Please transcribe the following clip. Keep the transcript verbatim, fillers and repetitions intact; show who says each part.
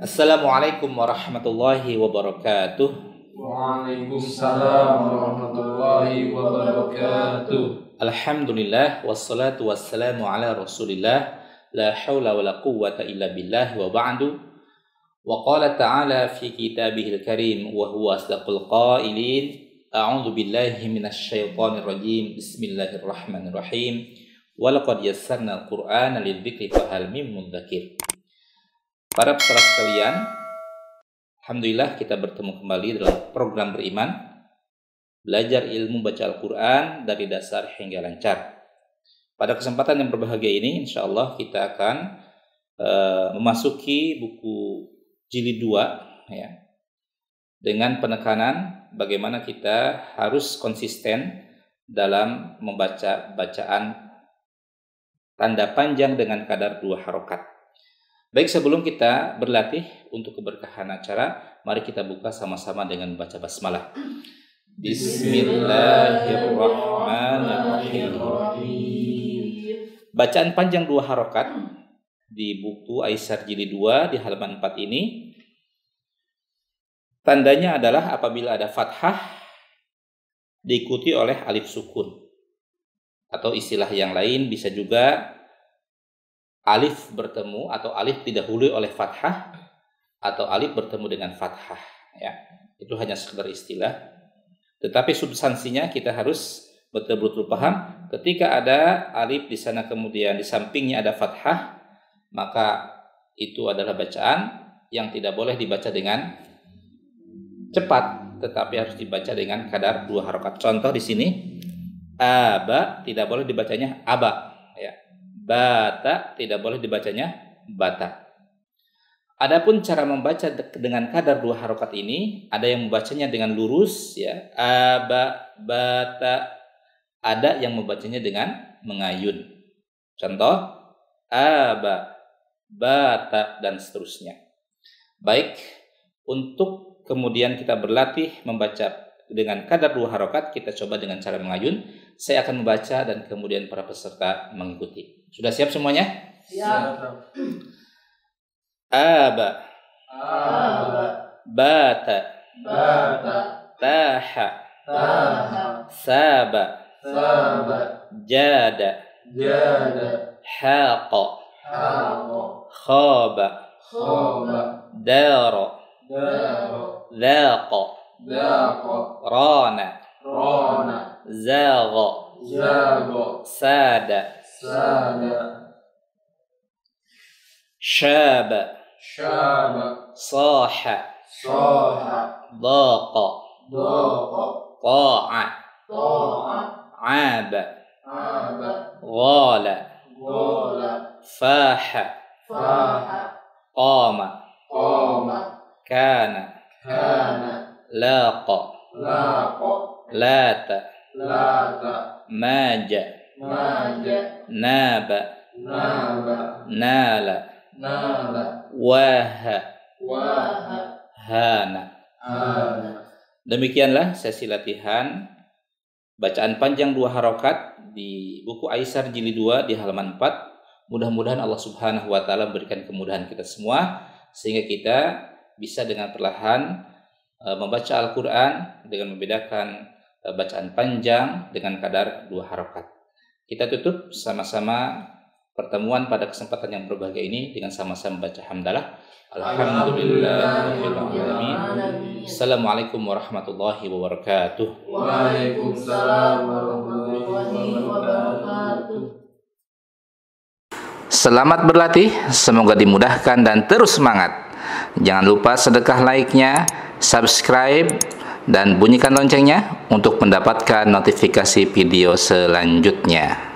Speaker 1: Assalamualaikum warahmatullahi wabarakatuh.
Speaker 2: Waalaikumsalam warahmatullahi wabarakatuh.
Speaker 1: Alhamdulillah wassalatu wassalamu ala Rasulillah la haula wala quwwata illa billah wa ba'du. Wa qala ta'ala fi kitabihil karim wa huwa asdaqul qailin. A'udzu billahi minasy syaithanir rajim. Bismillahirrahmanirrahim. Wa laqad yassarnal Qur'ana lidzikri fahal mim mudzakir. Para peserta sekalian, alhamdulillah kita bertemu kembali dalam program beriman, belajar ilmu baca Al-Quran dari dasar hingga lancar. Pada kesempatan yang berbahagia ini, insya Allah kita akan uh, memasuki buku jilid dua, ya, dengan penekanan bagaimana kita harus konsisten dalam membaca bacaan tanda panjang dengan kadar dua harokat. Baik, sebelum kita berlatih untuk keberkahan acara, mari kita buka sama-sama dengan baca basmalah. Bismillahirrahmanirrahim. Bacaan panjang dua harokat di buku Aisar jilid dua di halaman empat ini, tandanya adalah apabila ada fathah diikuti oleh alif sukun, atau istilah yang lain bisa juga alif bertemu atau alif didahului oleh fathah atau alif bertemu dengan fathah, ya. Itu hanya sekedar istilah. Tetapi substansinya kita harus betul-betul paham. Ketika ada alif di sana kemudian di sampingnya ada fathah, maka itu adalah bacaan yang tidak boleh dibaca dengan cepat, tetapi harus dibaca dengan kadar dua harokat. Contoh di sini, aba tidak boleh dibacanya aba, ya. Bata tidak boleh dibacanya bata. Adapun cara membaca dengan kadar dua harokat ini, ada yang membacanya dengan lurus, ya, aba, bata. Ada yang membacanya dengan mengayun. Contoh, aba, bata, dan seterusnya. Baik, untuk kemudian kita berlatih membaca dengan kadar dua harokat, kita coba dengan cara mengayun. Saya akan membaca dan kemudian para peserta mengikuti. Sudah siap semuanya?
Speaker 2: Siap.
Speaker 1: Aba,
Speaker 2: Aba,
Speaker 1: bata,
Speaker 2: bata,
Speaker 1: taha,
Speaker 2: taha,
Speaker 1: saba,
Speaker 2: saba,
Speaker 1: jada,
Speaker 2: jada,
Speaker 1: haqa,
Speaker 2: haqa,
Speaker 1: khaba,
Speaker 2: khaba,
Speaker 1: dara,
Speaker 2: dara,
Speaker 1: laqa,
Speaker 2: daqa,
Speaker 1: rana,
Speaker 2: rana,
Speaker 1: zaga,
Speaker 2: zaga,
Speaker 1: sada,
Speaker 2: sada,
Speaker 1: shaba,
Speaker 2: shaba,
Speaker 1: saha,
Speaker 2: saha,
Speaker 1: daqa,
Speaker 2: daqa,
Speaker 1: ta'a,
Speaker 2: ta'a,
Speaker 1: aba,
Speaker 2: aba,
Speaker 1: ghala,
Speaker 2: ghala,
Speaker 1: faha,
Speaker 2: faha,
Speaker 1: qama,
Speaker 2: qama,
Speaker 1: kana,
Speaker 2: kana,
Speaker 1: laqa,
Speaker 2: laqa,
Speaker 1: lata,
Speaker 2: lata,
Speaker 1: maja,
Speaker 2: maja,
Speaker 1: naba,
Speaker 2: naba,
Speaker 1: nala,
Speaker 2: nala,
Speaker 1: waha,
Speaker 2: waha,
Speaker 1: hana.
Speaker 2: ana.
Speaker 1: Demikianlah sesi latihan bacaan panjang dua harokat di buku Aisar jilid dua di halaman empat. Mudah-mudahan Allah Subhanahu wa taala memberikan kemudahan kita semua sehingga kita bisa dengan perlahan e, membaca Al-Qur'an dengan membedakan e, bacaan panjang dengan kadar dua harokat. Kita tutup sama-sama pertemuan pada kesempatan yang berbahagia ini dengan sama-sama baca hamdalah. Alhamdulillahirrahmanirrahim. Assalamualaikum warahmatullahi wabarakatuh.
Speaker 2: Waalaikumsalam warahmatullahi wabarakatuh.
Speaker 1: Selamat berlatih, semoga dimudahkan dan terus semangat. Jangan lupa sedekah like-nya, subscribe, dan bunyikan loncengnya untuk mendapatkan notifikasi video selanjutnya.